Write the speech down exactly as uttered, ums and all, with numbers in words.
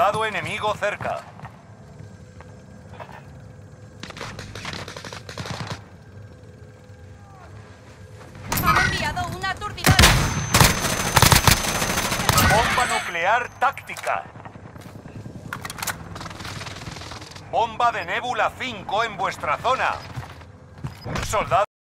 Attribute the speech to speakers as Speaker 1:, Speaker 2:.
Speaker 1: Soldado enemigo cerca.
Speaker 2: Han enviado una aturdidora.
Speaker 1: Bomba nuclear táctica. Bomba de Nebula cinco en vuestra zona. Soldado.